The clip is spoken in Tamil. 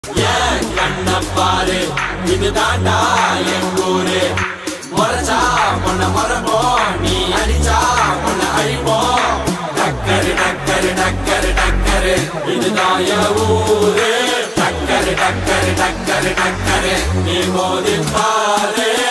கண்ணப்பாரு இது தாண்டா என் ஊரு முறைச்சா பொண்ண முறைப்போம் நீ அடிச்சா பொண்ண அழிப்போம் டக்கரு டக்கரு டக்கரு டக்கரு இதுதான் என் ஊரு டக்கரு டக்கரு டக்கரு டக்கரு நீ மோதி பாரு